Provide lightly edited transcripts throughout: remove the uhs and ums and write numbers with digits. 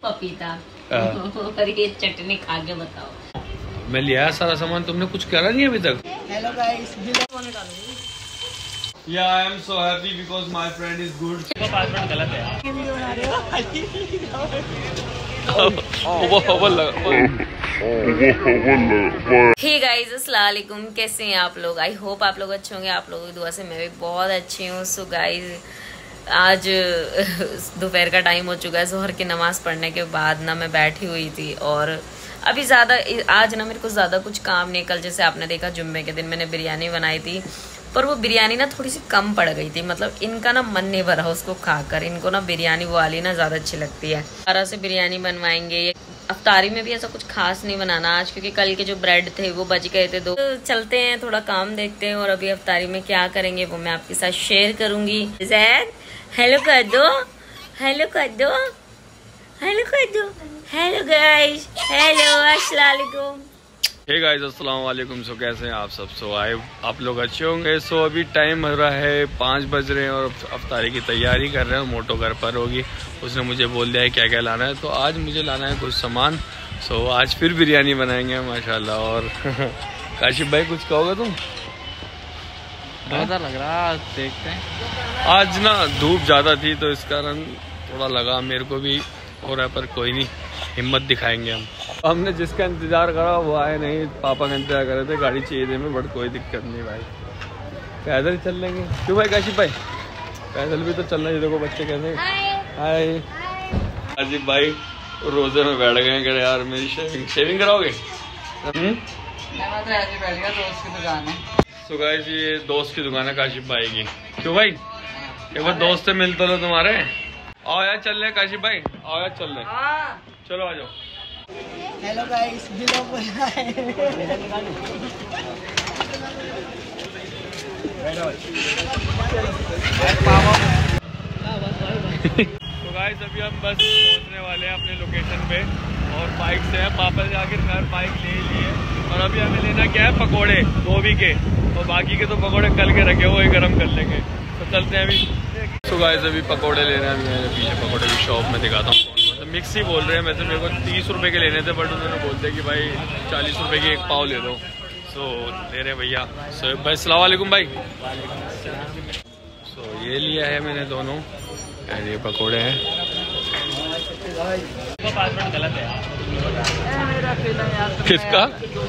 पपीता और ये चटनी खा के बताओ। मैं लिया सारा सामान, तुमने कुछ करा नहीं अभी तक। Hello guys, Yeah, I am so happy because my friend is good. Password गलत है। हे गाइस, अस्सलाम वालेकुम। कैसे हैं आप लोग? आई होप आप लोग अच्छे होंगे। आप लोगों की दुआ से मैं भी बहुत अच्छी हूँ। सो गाइस, आज दोपहर का टाइम हो चुका है। ज़ोहर की नमाज़ पढ़ने के बाद ना मैं बैठी हुई थी और अभी आज ना मेरे को ज़्यादा कुछ काम नहीं। कल जैसे आपने देखा जुम्मे के दिन मैंने बिरयानी बनाई थी, पर वो बिरयानी ना थोड़ी सी कम पड़ गई थी। मतलब इनका ना मन नहीं भरा उसको खाकर। इनको ना बिरयानी वाली ना ज़्यादा अच्छी लगती है। दोबारा से बिरयानी बनवाएंगे। अफ्तारी में भी ऐसा कुछ खास नहीं बनाना आज, क्योंकि कल के जो ब्रेड थे वो बच गए थे। तो चलते हैं, थोड़ा काम देखते हैं और अभी अफ्तारी में क्या करेंगे वो मैं आपके साथ शेयर करूंगी। जैद हेलो कर दो, हेलो कर दो, हेलो कर दो। हेलो गाइस, हेलो अस्सलाम वालेकुम। हे गाइस, अस्सलाम वालेकुम। सो कैसे हैं आप सब? सो आप लोग अच्छे होंगे। सो अभी टाइम हो रहा है 5 बज रहे हैं और अफ्तारी की तैयारी कर रहे हैं। मोटो घर पर होगी, उसने मुझे बोल दिया है क्या क्या लाना है। तो आज मुझे लाना है कुछ सामान। सो आज फिर बिरयानी बनाएंगे माशाल्लाह। और काशिफ भाई कुछ कहोगे तुम? मजा लग रहा, देखते हैं। आज ना धूप ज़्यादा थी तो इस कारण थोड़ा लगा मेरे को भी हो रहा है, पर कोई नहीं, हिम्मत दिखाएंगे हम। हमने जिसका इंतजार करा वो आए नहीं। पापा का इंतजार कर रहे थे, गाड़ी चाहिए थी हमें, बट कोई दिक्कत नहीं भाई, पैदल ही चल लेंगे। क्यों भाई काशिफ भाई? पैदल भी तो चलना है। देखो बच्चे कैसे। हाय काशिफ भाई रोजे में बैठ गए। कह रहे यार मेरी शेविंग कराओगे? तो गाइस ये दोस्त की दुकान है काशिफ भाई की। क्यों भाई एक बार दोस्त से मिलते लो तुम्हारे। आओ यार चल रहे काशिफ भाई, आओ यार चल रहे। चलो आ जाओ। हेलो गाइस, तो गाइस अभी हम बस पहुंचने वाले हैं अपने लोकेशन पे और बाइक से हैं। पापा से आखिरकार बाइक ले लिए और अभी हमें लेना क्या है, पकोड़े गोभी के, और बाकी के तो पकोड़े कल के रखे हुए गरम कर लेंगे। तो चलते हैं अभी। तो गाइस अभी पकोड़े ले रहे हैं। मेरे पीछे पकोड़े की शॉप में दिखाता हूँ। मिक्स ही बोल रहे हैं। वैसे मेरे को 30 रुपए के लेने थे, बट उन्होंने बोलते कि भाई 40 रुपए की एक पाव ले दो। सो ले रहे भैया। सो भाई अस्सलाम वालेकुम भाई। सो ये लिया है मैंने दोनों, ये पकोड़े हैं। पासवर्ड गलत है। किसका?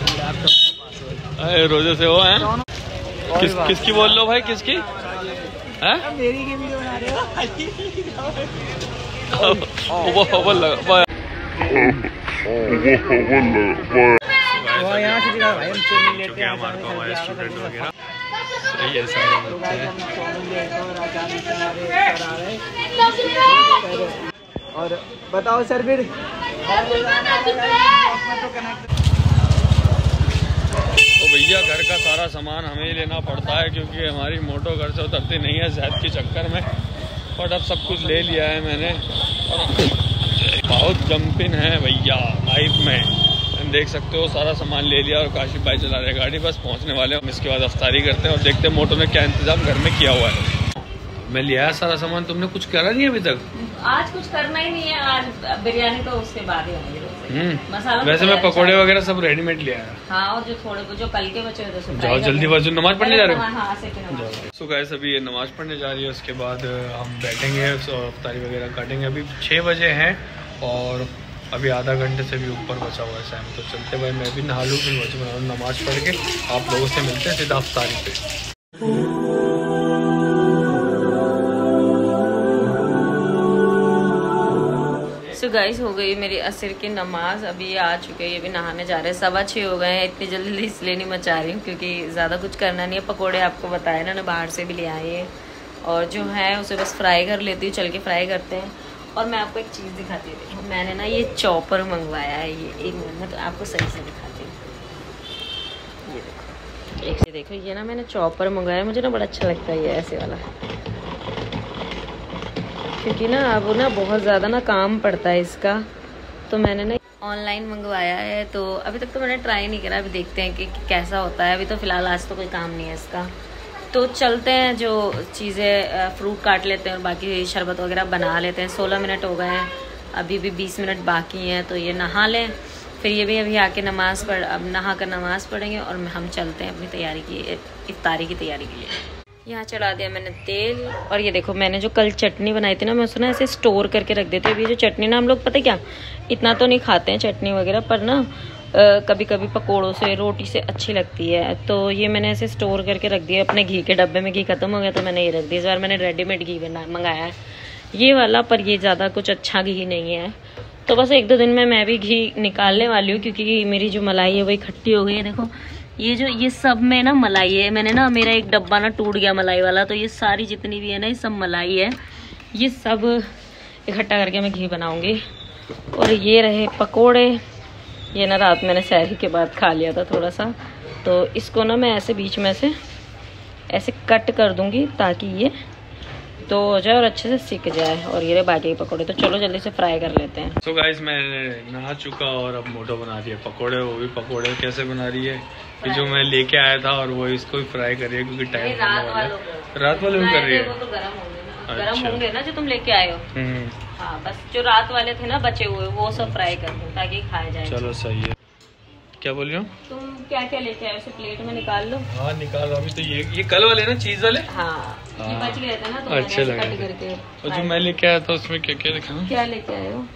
रोजे से हो हैं? किसकी बोल लो भाई, किसकी? मेरी गेम बना रहे हो। यहाँ से दिखा भाई, हम चोमिन लेते हैं। हमारे स्टूडेंट वगैरह सही है सारे और बताओ सर फिर। तो भैया घर का सारा सामान हमें ही लेना पड़ता है, क्योंकि हमारी मोटो घर से उतरती नहीं है जैद के चक्कर में। बट अब सब कुछ ले लिया है मैंने और बहुत जंपिंग है भैया लाइफ में। देख सकते हो सारा सामान ले लिया और काशिफ भाई चला रहे गाड़ी। बस पहुंचने वाले हम, इसके बाद अफ्तारी करते हैं और देखते हैं मोटो ने क्या इंतजाम घर में किया हुआ है। मैं लिया है सारा सामान, तुमने कुछ करा नहीं अभी तक? आज कुछ करना ही नहीं है। आज बिरयानी तो उसके बाद ही होगी। मसाला वैसे मैं पकोड़े वगैरह सब रेडीमेड लिया है। हाँ, और जो थोड़े जो कल के बचे हुए थे जाओ जल्दी, बस नमाज पढ़ने जा रहे हो। सो गाइस अभी ये नमाज पढ़ने जा रही है, उसके बाद हम बैठेंगे और अफ्तारी वगैरह काटेंगे। अभी 6 बजे हैं और अभी आधा घंटे से भी ऊपर बचा हुआ है टाइम। तो चलते भाई, मैं भी नहा लूँ, फिर नमाज पढ़ के आप लोगों से मिलते हैं सीधा अफ्तारी पे। सो गाइस हो गई मेरी असर की नमाज। अभी आ चुके हैं, ये भी नहाने जा रहे हैं। 6:15 हो गए हैं। इतनी जल्दी इसलिए नहीं मचा रही हूँ क्योंकि ज़्यादा कुछ करना नहीं है। पकोड़े आपको बताया ना, बाहर से भी ले आए हैं और जो है उसे बस फ्राई कर लेती हूँ। चल के फ्राई करते हैं। और मैं आपको एक चीज़ दिखाती हूँ। मैंने ना ये चॉपर मंगवाया है। ये एक मिनट में तो आपको सही से दिखाती हूँ। ये देखो, ये देखो, ये ना मैंने चॉपर मंगवाया। मुझे ना बड़ा अच्छा लगता है ये ऐसे वाला, क्योंकि ना अब ना बहुत ज़्यादा ना काम पड़ता है इसका। तो मैंने ना ऑनलाइन मंगवाया है। तो अभी तक तो मैंने ट्राई नहीं करा। अभी देखते हैं कि कैसा होता है। अभी तो फ़िलहाल आज तो कोई काम नहीं है इसका। तो चलते हैं, जो चीज़ें फ्रूट काट लेते हैं और बाकी शरबत वगैरह बना लेते हैं। 16 मिनट हो गए हैं अभी भी 20 मिनट बाकी हैं, तो ये नहा लें, फिर ये भी अभी आके नमाज़ पढ़, अब नहा कर नमाज़ पढ़ेंगे और हम चलते हैं अपनी तैयारी की, इफ्तारी की तैयारी के लिए। यहाँ चढ़ा दिया मैंने तेल, और ये देखो मैंने जो कल चटनी बनाई थी ना, मैं उसको ना ऐसे स्टोर करके रख देती हूँ। अभी जो चटनी ना हम लोग पता क्या इतना तो नहीं खाते हैं चटनी वगैरह, पर ना कभी कभी पकोड़ों से रोटी से अच्छी लगती है, तो ये मैंने ऐसे स्टोर करके रख दिया अपने घी के डब्बे में। घी खत्म हो गया तो मैंने ये रख दिया। इस बार मैंने रेडीमेड घी मंगाया है ये वाला, पर ये ज़्यादा कुछ अच्छा घी नहीं है, तो बस 1-2 दिन में मैं भी घी निकालने वाली हूँ, क्योंकि मेरी जो मलाई है वही खट्टी हो गई है। देखो ये सब में ना मलाई है, मैंने ना मेरा एक डब्बा ना टूट गया मलाई वाला, तो ये सारी जितनी भी है ना ये सब मलाई है, ये सब इकट्ठा करके मैं घी बनाऊंगी। और ये रहे पकोड़े, ये ना रात मैंने सहरी के बाद खा लिया था थोड़ा सा, तो इसको ना मैं ऐसे बीच में से ऐसे कट कर दूंगी ताकि ये तो हो जाए और अच्छे से सिक जाए। और ये रहे बाकी पकोड़े, तो चलो जल्दी से फ्राई कर लेते हैं। तो गाइस मैंने नहा चुका और अब मोटो बना रही है पकोड़े। वो भी पकोड़े कैसे बना रही है कि जो मैं लेके आया था और वो इसको भी फ्राई कर रही है, क्योंकि टाइम रात वाले भी कर रही है। वो तो गरम होंगे ना जो तुम लेके आए हो। हाँ, बस जो रात वाले थे ना बचे हुए वो सब फ्राई कर दो ताकि खाए जाए। चलो सही है। क्या बोल रही हो तुम? क्या क्या लेके आए उसे प्लेट में निकाल लो। हाँ निकालो। अभी तो ये कल वाले ना चीज वाले। हाँ, ये बच गए थे ना, तो अच्छे मैंने लगे कट करके। और जो मैं लेके आया था उसमें क्या क्या दिखाऊं? क्या लेके आए हो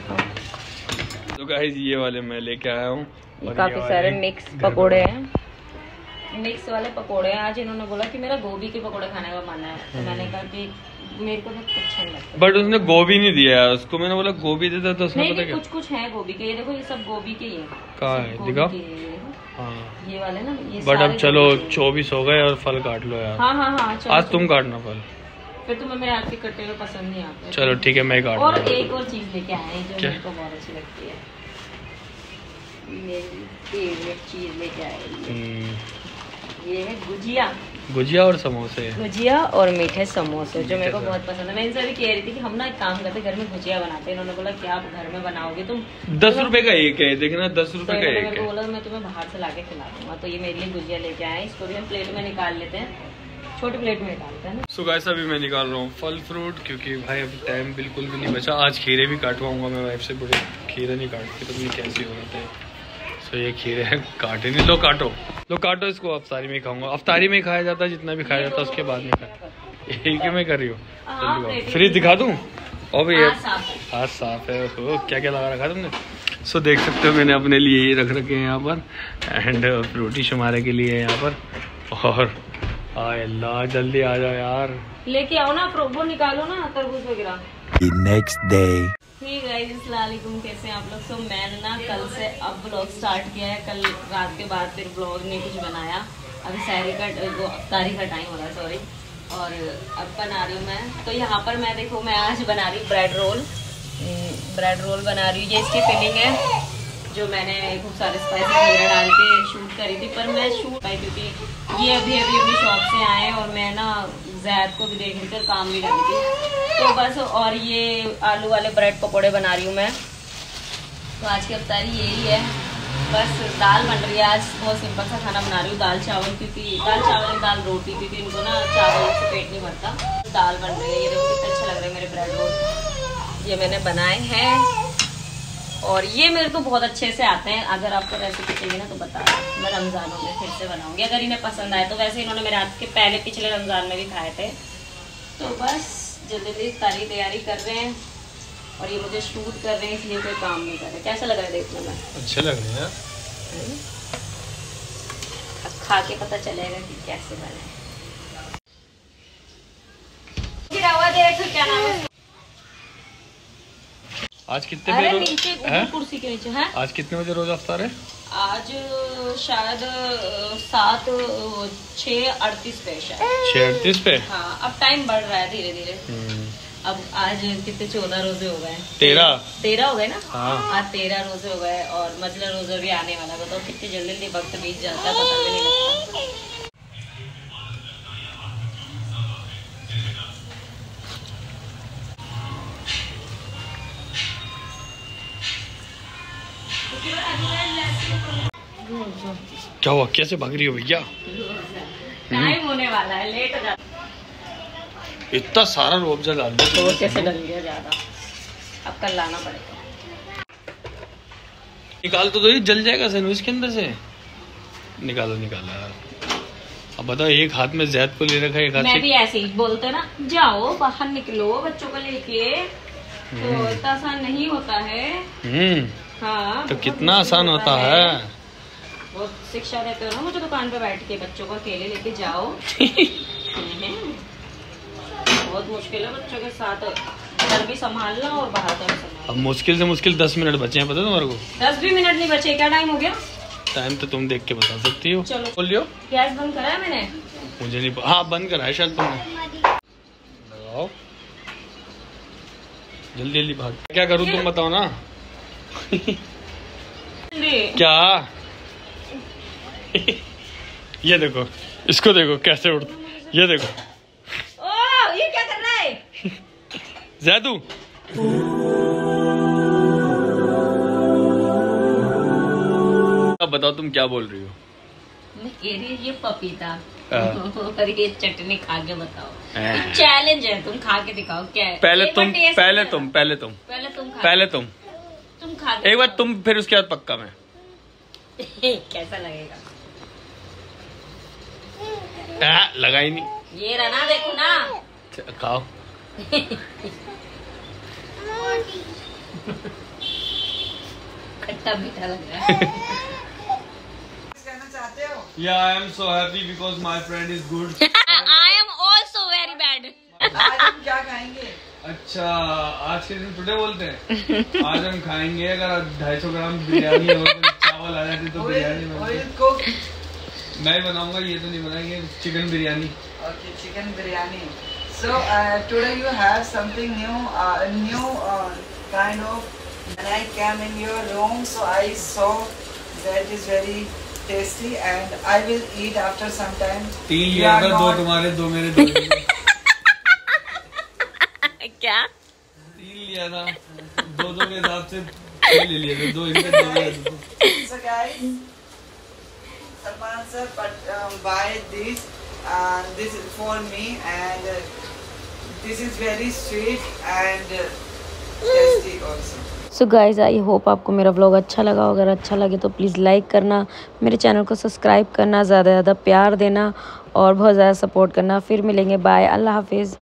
दिखाओ। तो गाइस ये वाले मैं लेके आया हूँ, काफी सारे मिक्स पकोड़े हैं, मिक्स वाले पकोड़े हैं। आज इन्होंने बोला कि मेरा गोभी के पकोड़े खाने का मन है, तो मैंने कहा कि मेरे को तो अच्छा नहीं लगता। बट उसने गोभी नहीं दिया है उसको, मैंने बोला गोभी देता तो उसने पता क्या कुछ है गोभी के। ये देखो ये सब गोभी के ही है। कहाँ है दिखाओ। हाँ ये वाले ना, ये बट अब चलो 24 हो गए और फल काट लो यार। हाँ चलो, आज तुम काटना फल, फिर तुम्हें मेरे हाथ के कटे हुए पसंद नहीं आते। चलो ठीक है मैं काट। और एक और चीज लेके आए हैं जो मेरे को बहुत अच्छी लगती है, मेरी फेवरेट चीज लेके आए। ये है गुजिया और समोसे। गुजिया और मीठे समोसे जो मेरे को बहुत पसंद है। मैं इनसे भी कह रही थी कि हम ना एक काम करते घर में गुजिया बनाते हैं। इन्होंने बोला कि आप घर में बनाओगे तुम? 10 रुपए का एक है, देखना 10 रुपए का एक है। बोला मैं तुम्हें बाहर से लाके खिला दूंगा, तो ये मेरे लिए गुजिया लेके आए। इसको भी हम प्लेट में निकाल लेते हैं, छोटी प्लेट में निकालते हैं ना। सो गाइस अभी मैं निकाल रहा हूँ फल फ्रूट, क्योंकि भाई अभी टाइम बिल्कुल भी नहीं बचा। आज खीरे भी काटवाऊंगा मैं वाइफ से, बड़े खीरे नहीं काटते तो नहीं कैसी हो जाते हैं। तो ये खीरे हैं, काटे नहीं। लो काटो इसको, अफ्तारी में खाऊंगा। अफ्तारी में खाया जाता है जितना भी खाया जाता है, उसके बाद नहीं खाया। यही मैं कर रही हूँ। फ्रिज दिखा दूँ? और भैया हाथ साफ है। तो क्या क्या लगा रखा तुमने? सो देख सकते हो मैंने अपने लिए ये रख रखे हैं यहाँ पर, एंड फ्रूटी शुमारे के लिए यहाँ पर। और अल्लाह जल्दी आ जाओ यार, लेके आओ ना, वो निकालो ना तरबूज वगैरह। Next day. हे गाइस, अस्सलाम वालेकुम, कैसे हैं आप लोग? सो मैंने ना कल से अब ब्लॉग स्टार्ट किया है। कल रात के बाद फिर ब्लॉग नहीं कुछ बनाया। अभी सहरी का अफ्तारी का टाइम हो रहा है, सॉरी। और अब बना रही हूँ मैं, तो यहाँ पर मैं देखो मैं आज बना रही हूँ ब्रेड रोल बना रही हूँ। ये इसकी फिलिंग है जो मैंने खूब सारे स्पाइसेस वगैरह डाल के शूट करी थी, पर मैं शूट पाई क्योंकि ये अभी अपनी शॉप से आए और मैं ना जैद को भी देख रही थी और काम भी कर रही थी, तो बस। और ये आलू वाले ब्रेड पकोड़े बना रही हूँ मैं। तो आज की अफ्तारी यही है, बस। दाल बन रही है आज, बहुत सिंपल सा खाना बना रही हूँ, दाल चावल, क्योंकि दाल रोटी, क्योंकि इनको ना चावल से पेट नहीं भरता। दाल बन रही है, ये देखो कितने अच्छे लग रहे हैं मेरे ब्रेड रोल, ये मैंने बनाए हैं। और ये मेरे को बहुत अच्छे से आते हैं। अगर आपको रेसिपी चाहिए ना तो बता दो, मैं रमज़ानों में फिर से बनाऊंगी अगर इन्हें पसंद आए तो। वैसे इन्होंने मेरे हाथ के पहले पिछले रमज़ान में भी खाए थे। तो बस जल्दी सारी तैयारी कर रहे हैं और ये मुझे शूट कर रहे हैं, इसलिए कोई काम नहीं कर रहे। कैसा लग रहा है देखने में? अच्छे लग रहे हैं। अब खा के पता चलेगा कि कैसे बने। क्या नाम है? आज कितने बजे नीचे कुर्सी के नीचे है। आज कितने बजे रोजा अफ्तार है? आज शायद 6:38 पे, शायद 6:38 पे। हाँ, अब टाइम बढ़ रहा है धीरे धीरे। अब आज कितने 14 रोजे हो गए? 13 हो गए ना। हाँ। आज 13 रोजे हो गए और मजला रोजा भी आने वाला। बताओ कितनी जल्दी वक्त बीत जाता है, पता भी नहीं लगता। क्या हुआ, कैसे भाग रही हो भैया? टाइम होने वाला है, लेट हो जाता। इतना सारा रूअफ़ज़ा डाल दो तो कैसे डल गया ज्यादा। अब कल लाना पड़ेगा। निकाल तो ये जल जाएगा सैंडविच के अंदर से। निकालो यार। अब बताओ, एक हाथ में जैद को ले रखा है, एक हाथ मैं से भी ऐसे ही बोलते ना, जाओ बाहर निकलो बच्चों को लेके, तो इतना आसान नहीं होता है। हाँ, तो कितना आसान होता है। बहुत शिक्षा देते हो ना मुझे दुकान पे बैठ के, बच्चों को अकेले लेके जाओ। बहुत मुश्किल है बच्चों के साथ, घर भी संभालना और बाहर का भी संभालना। अब मुश्किल से मुश्किल 10 मिनट बचे हैं, पता है तुम्हारे को? 10 भी मिनट नहीं बचे। क्या टाइम हो गया? टाइम तो तुम देख के बता सकती हो। चलो बोल लियो। गैस बंद करा है मैंने? मुझे नहीं, हाँ बंद करा है शायद तुमने। लगाओ जल्दी जल्दी भाग। क्या करूँ तुम बताओ ना। क्या? ये देखो, इसको देखो कैसे उड़ता, ये देखो। ओह, ये क्या कर रहा है? ज़ैदू अब बताओ तुम क्या बोल रही हो? मैं कह रही ये पपीता और ये चटनी खा के बताओ। चैलेंज है, तुम खा के दिखाओ क्या है। पहले तुम खा के एक बार तुम, फिर उसके बाद पक्का मैं। कैसा लगेगा? लगा ही नहीं। ये रहा ना, देखो ना। खाओ। खट्टा मीठा लग रहा है। Yeah, I am so happy because my friend is good. I am also very bad. आज हम क्या खाएंगे? अच्छा, आज के दिन टुडे बोलते हैं। आज हम खाएंगे, अगर 250 ग्राम बिरयानी और चावल आ जाते तो बिरयानी मैं बनाऊंगा। ये तो नहीं बनाएंगे, chicken biryani. Okay, chicken biryani. So today you have something new kind of. When I came in your room, so I saw that is very tasty, and I will eat after some time. 3 लिया था, 2 तुम्हारे, 2 मेरे, 2 क्या? 3 लिया था, 2 के हिसाब से ले लिए थे, 2 इनके, 2 मेरे। So guys, Salman sir, but buy this. This is for me, and this is very sweet and tasty also. So guys, I hope आपको मेरा व्लॉग अच्छा लगा। अगर अच्छा लगे तो प्लीज़ लाइक करना, मेरे चैनल को सब्सक्राइब करना, ज़्यादा से ज़्यादा प्यार देना और बहुत ज़्यादा सपोर्ट करना। फिर मिलेंगे, बाय, अल्लाह हाफिज़।